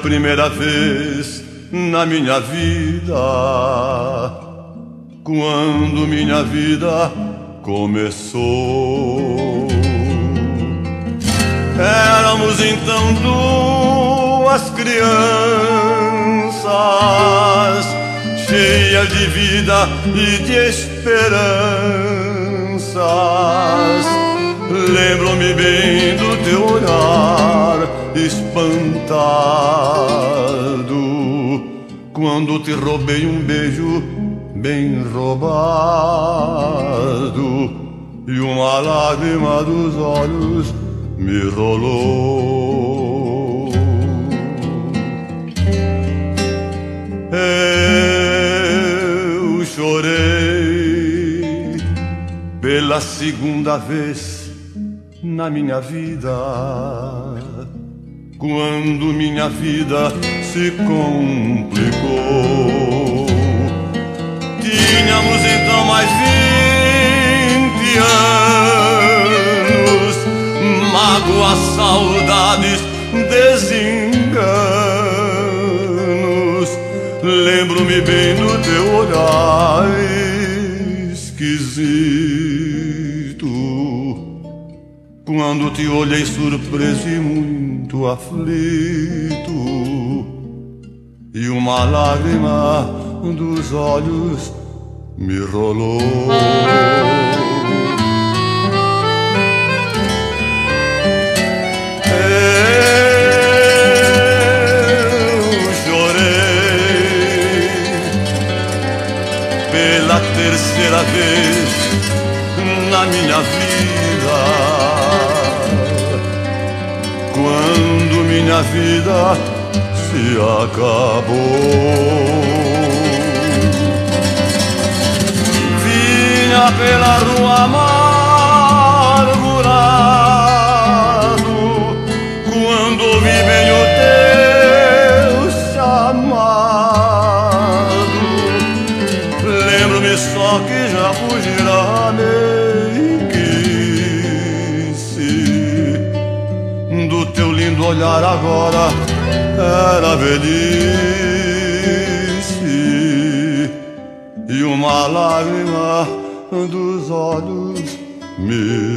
primeira vez na minha vida, quando minha vida começou. Éramos então duas crianças, cheias de vida e de esperanças. Lembro-me bem do teu olhar espantado, quando te roubei um beijo bem roubado, e uma lágrima dos olhos me rolou. Eu chorei pela segunda vez na minha vida, quando minha vida se complicou. Tínhamos então mais 20 anos, mágoas, saudades, desenganos. Lembro-me bem do teu olhar esquisito, quando te olhei surpreso e muito aflito, e uma lágrima dos olhos me rolou. Eu chorei pela terceira vez na minha vida, quando minha vida se acabou. Vinha pela rua amargurado, quando ouvi bem o teu chamado. Lembro-me só que já fugirá meiguice, do teu lindo olhar agora era velhice, e uma lágrima dos olhos me